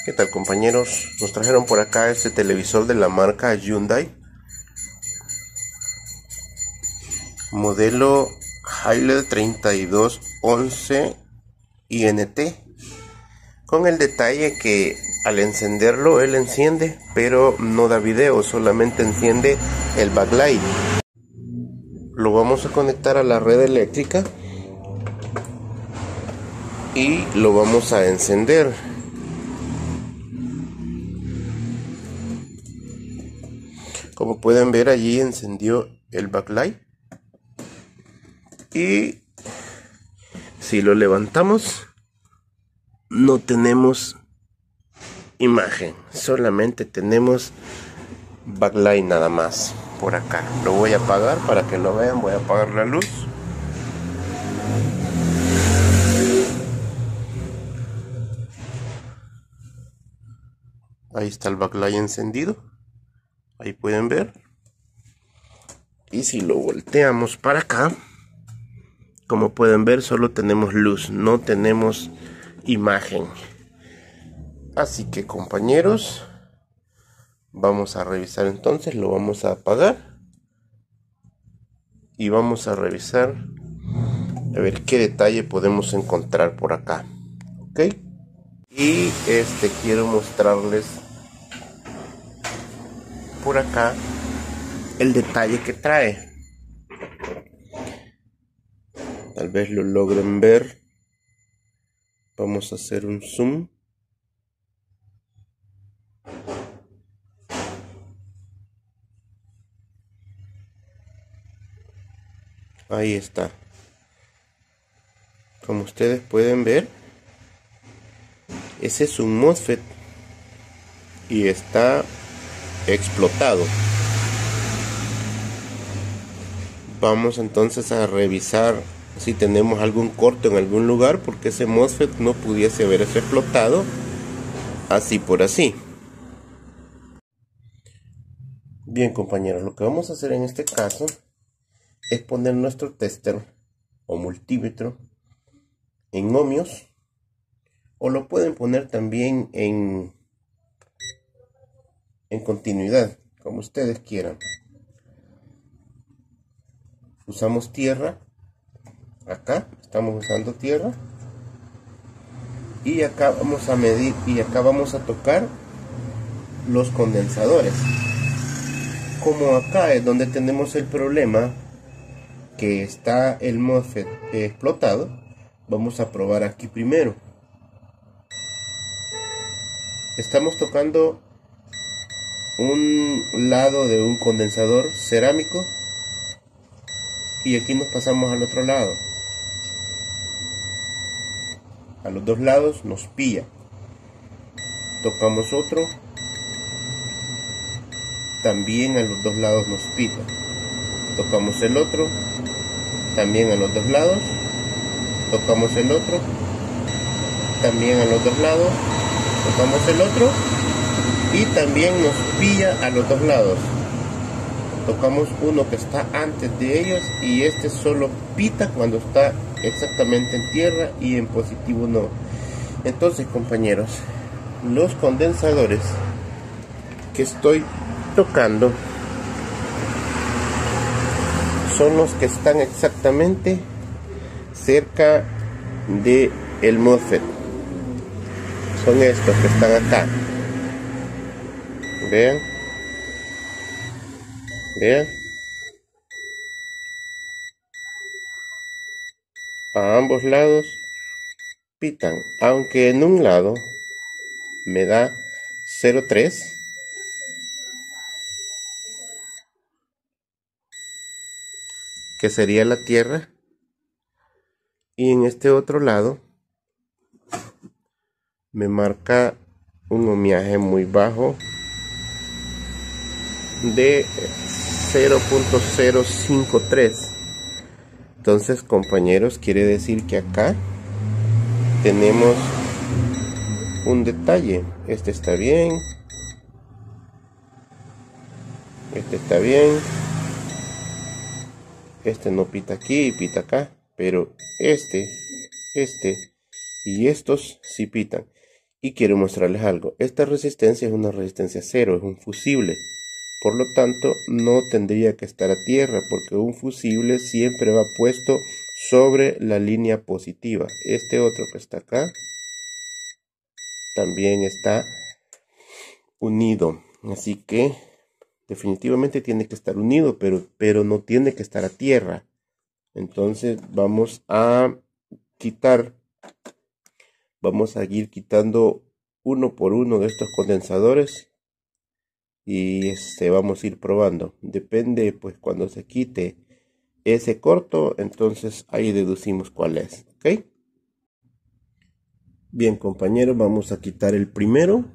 ¿Qué tal, compañeros? Nos trajeron por acá este televisor de la marca Hyundai, modelo Hilux 3211 INT, con el detalle que al encenderlo él enciende, pero no da video, solamente enciende el backlight. Lo vamos a conectar a la red eléctrica y lo vamos a encender. Como pueden ver, allí encendió el backlight, y si lo levantamos no tenemos imagen, solamente tenemos backlight nada más. Por acá lo voy a apagar para que lo vean. Voy a apagar la luz. Ahí está el backlight encendido, ahí pueden ver. Y si lo volteamos para acá, como pueden ver, solo tenemos luz, no tenemos imagen. Así que, compañeros, vamos a revisar entonces. Lo vamos a apagar y vamos a revisar a ver qué detalle podemos encontrar por acá. Ok, y quiero mostrarles por acá el detalle que trae. Tal vez lo logren ver. Vamos a hacer un zoom. Ahí está. Como ustedes pueden ver, ese es un MOSFET y está explotado. Vamos entonces a revisar si tenemos algún corto en algún lugar, porque ese MOSFET no pudiese haberse explotado así por así. Bien, compañeros, lo que vamos a hacer en este caso es poner nuestro tester o multímetro en ohmios, o lo pueden poner también en continuidad, como ustedes quieran. Usamos tierra. Acá estamos usando tierra, y acá vamos a medir, y acá vamos a tocar los condensadores. Como acá es donde tenemos el problema, que está el MOSFET explotado, vamos a probar aquí primero. Estamos tocando un lado de un condensador cerámico, y aquí nos pasamos al otro lado. A los dos lados nos pilla. Tocamos otro, también a los dos lados nos pita. Tocamos el otro, también a los dos lados. Tocamos el otro, también a los dos lados. Tocamos el otro, y también nos pilla a los dos lados. Tocamos uno que está antes de ellos, y este solo pita cuando está exactamente en tierra, y en positivo no. Entonces, compañeros, los condensadores que estoy tocando son los que están exactamente cerca de el MOSFET. Son estos que están acá. Vean. Vean. A ambos lados pitan, aunque en un lado me da 0,3, que sería la tierra, y en este otro lado me marca un ohmiaje muy bajo de 0,053. Entonces, compañeros, quiere decir que acá tenemos un detalle. Este está bien, este está bien, este no pita aquí y pita acá, pero este y estos sí pitan. Y quiero mostrarles algo. Esta resistencia es una resistencia cero, es un fusible. Por lo tanto, no tendría que estar a tierra, porque un fusible siempre va puesto sobre la línea positiva. Este otro que está acá también está unido. Así que definitivamente tiene que estar unido, pero no tiene que estar a tierra. Entonces vamos a ir quitando uno por uno de estos condensadores y vamos a ir probando. Depende, pues, cuando se quite ese corto, entonces ahí deducimos cuál es, ¿ok? Bien, compañeros, vamos a quitar el primero.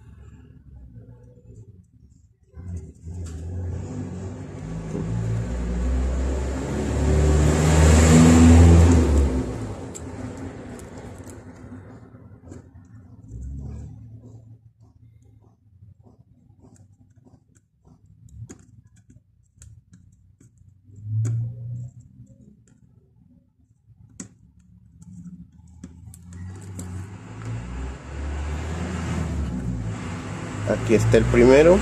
Aquí está el primero.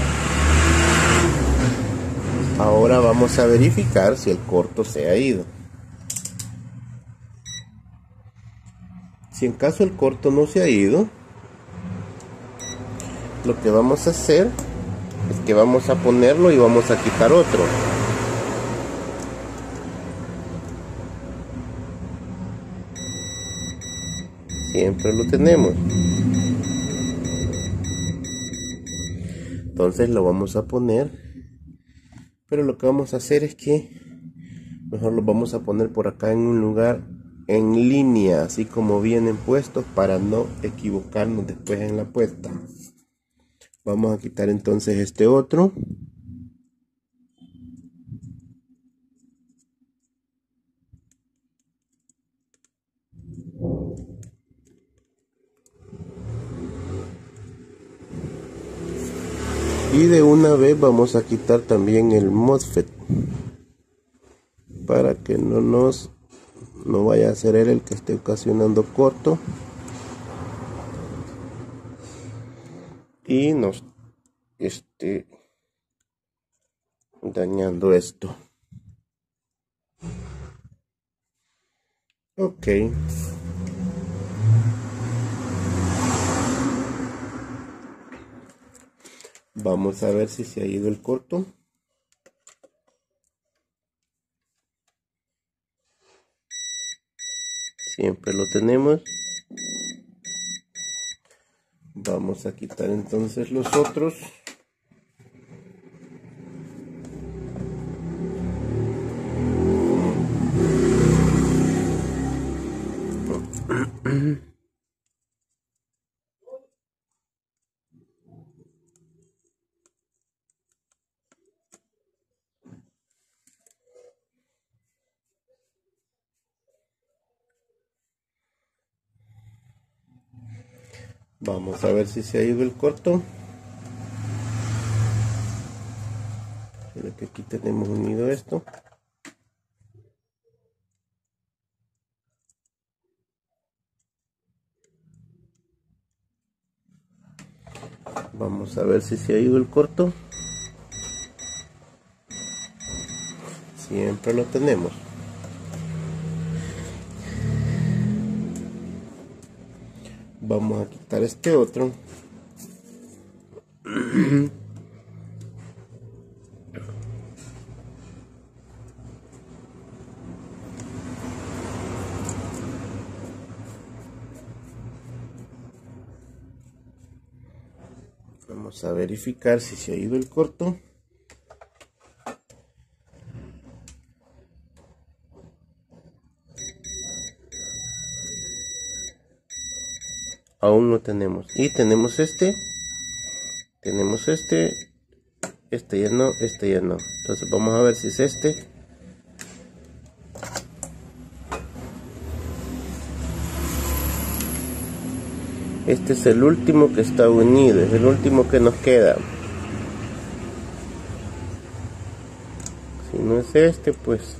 Ahora vamos a verificar si el corto se ha ido. Si en caso el corto no se ha ido, lo que vamos a hacer es que vamos a ponerlo y vamos a quitar otro. Siempre lo tenemos. Entonces lo vamos a poner, pero lo que vamos a hacer es que mejor lo vamos a poner por acá en un lugar en línea, así como vienen puestos, para no equivocarnos después en la puesta. Vamos a quitar entonces este otro. Y de una vez vamos a quitar también el MOSFET, para que no vaya a ser él el que esté ocasionando corto y nos esté dañando esto. Ok. Vamos a ver si se ha ido el corto. Siempre lo tenemos. Vamos a quitar entonces los otros. Vamos a ver si se ha ido el corto. Creo que aquí tenemos unido esto. Vamos a ver si se ha ido el corto. Siempre lo tenemos. Vamos a quitar este otro. Vamos a verificar si se ha ido el corto. Aún no tenemos. Y tenemos este. Tenemos este. Este ya no, este ya no. Entonces vamos a ver si es este. Este es el último que está unido, es el último que nos queda. Si no es este, pues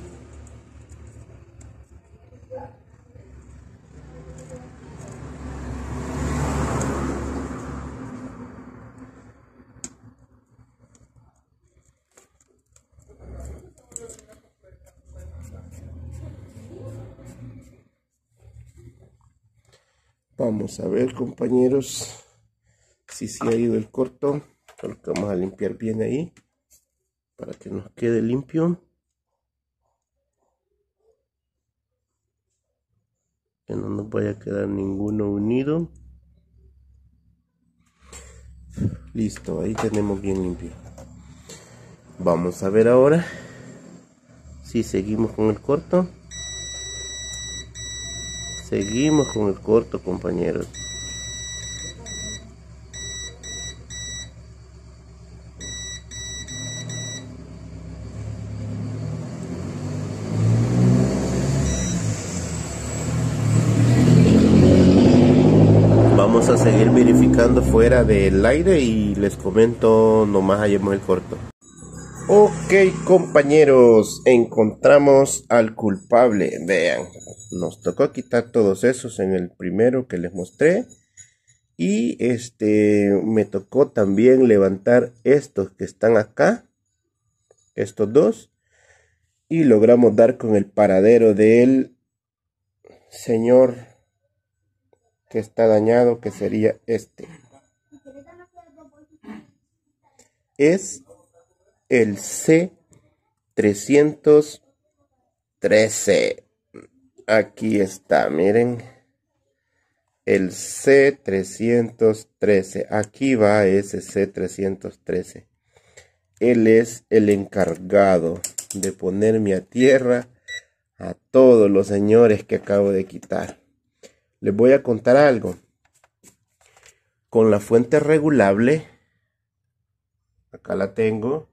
Vamos a ver, compañeros, si se ha ido el corto. Solo que vamos a limpiar bien ahí para que nos quede limpio, que no nos vaya a quedar ninguno unido. Listo, ahí tenemos bien limpio. Vamos a ver ahora si seguimos con el corto. Seguimos con el corto, compañeros. Vamos a seguir verificando fuera del aire y les comento nomás hallemos el corto. Ok, compañeros, encontramos al culpable. Vean, nos tocó quitar todos esos en el primero que les mostré. Y me tocó también levantar estos que están acá, estos dos. Y logramos dar con el paradero del señor que está dañado, que sería este. Es el C313. Aquí está, miren. El C313. Aquí va ese C313. Él es el encargado de ponerme a tierra a todos los señores que acabo de quitar. Les voy a contar algo. Con la fuente regulable, acá la tengo,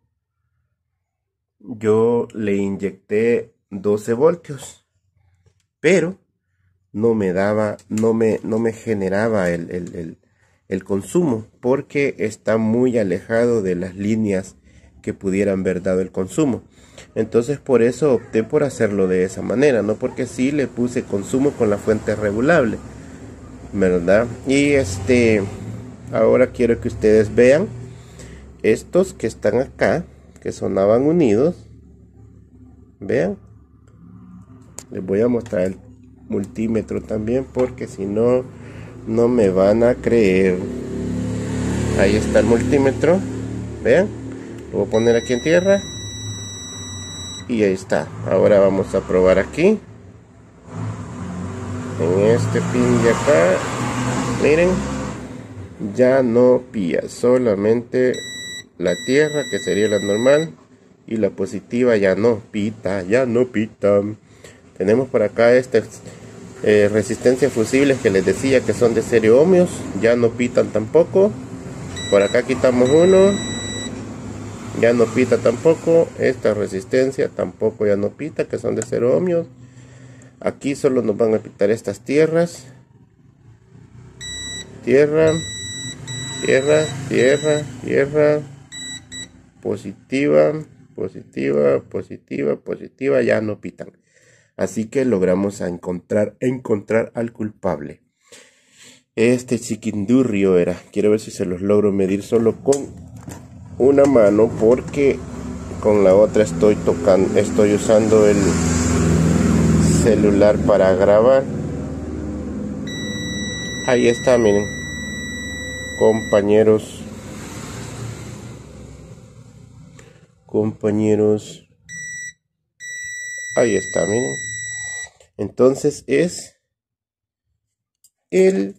yo le inyecté 12 voltios, pero no me daba, no me generaba el consumo, porque está muy alejado de las líneas que pudieran haber dado el consumo. Entonces por eso opté por hacerlo de esa manera, no porque sí le puse consumo con la fuente regulable, ¿verdad? Y ahora quiero que ustedes vean estos que están acá, que sonaban unidos. Vean, les voy a mostrar el multímetro también, porque si no, no me van a creer. Ahí está el multímetro. Vean, lo voy a poner aquí en tierra y ahí está. Ahora vamos a probar aquí en este pin de acá. Miren, ya no pilla, solamente la tierra, que sería la normal, y la positiva ya no pita, Tenemos por acá resistencia fusibles que les decía que son de 0 ohmios, ya no pitan tampoco. Por acá quitamos uno, ya no pita tampoco. Esta resistencia tampoco ya no pita, que son de 0 ohmios. Aquí solo nos van a pitar estas tierras. Tierra, tierra, tierra, tierra. Positiva, positiva, positiva, positiva, ya no pitan. Así que logramos encontrar al culpable. Este chiquindurrio era. Quiero ver si se los logro medir solo con una mano, porque con la otra estoy usando el celular para grabar. Ahí está, miren, compañeros, ahí está, miren. Entonces es el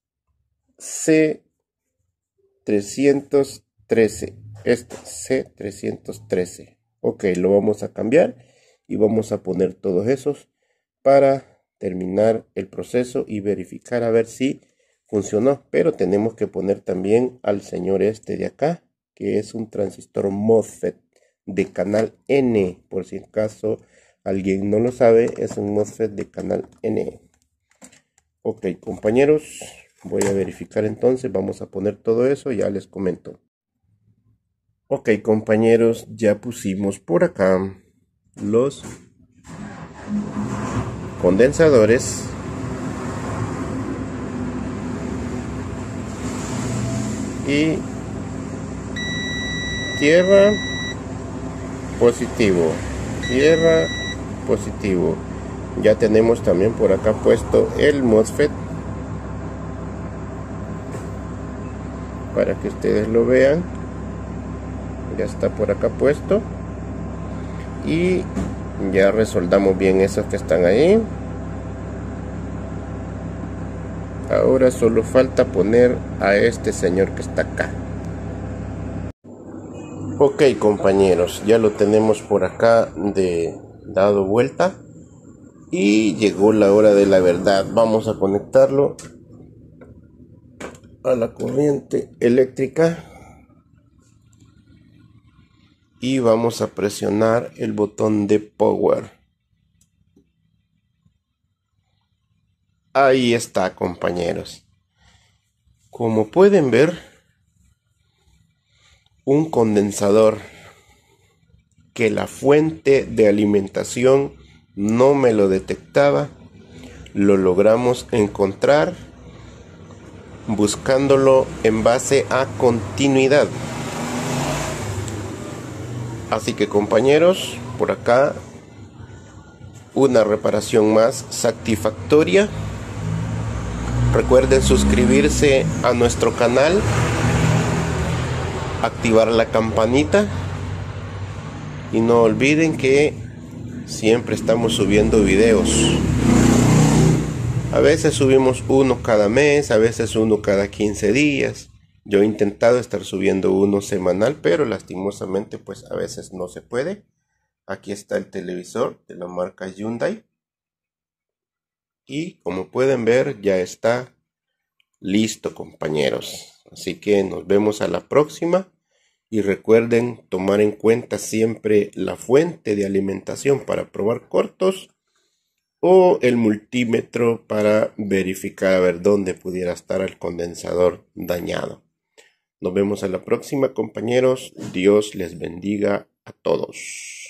C313, este C313. Ok, lo vamos a cambiar y vamos a poner todos esos para terminar el proceso y verificar a ver si funcionó. Pero tenemos que poner también al señor este de acá, que es un transistor MOSFET de canal N, por si acaso alguien no lo sabe, es un MOSFET de canal N. Ok, compañeros, voy a verificar entonces, vamos a poner todo eso, ya les comento. Ok, compañeros, ya pusimos por acá los condensadores. Y tierra, positivo, tierra, positivo. Ya tenemos también por acá puesto el MOSFET para que ustedes lo vean. Ya está por acá puesto. Y ya resoldamos bien esos que están ahí. Ahora solo falta poner a este señor que está acá. Ok, compañeros, ya lo tenemos por acá dado vuelta. Y llegó la hora de la verdad. Vamos a conectarlo a la corriente eléctrica. Y vamos a presionar el botón de power. Ahí está, compañeros. Como pueden ver, un condensador que la fuente de alimentación no me lo detectaba, lo logramos encontrar buscándolo en base a continuidad. Así que, compañeros, por acá una reparación más satisfactoria. Recuerden suscribirse a nuestro canal, activar la campanita y no olviden que siempre estamos subiendo videos. A veces subimos uno cada mes, a veces uno cada 15 días. Yo he intentado estar subiendo uno semanal, pero lastimosamente pues a veces no se puede. Aquí está el televisor de la marca Hyundai. Y como pueden ver, ya está listo, compañeros. Así que nos vemos a la próxima. Y recuerden tomar en cuenta siempre la fuente de alimentación para probar cortos o el multímetro para verificar a ver dónde pudiera estar el condensador dañado. Nos vemos a la próxima, compañeros. Dios les bendiga a todos.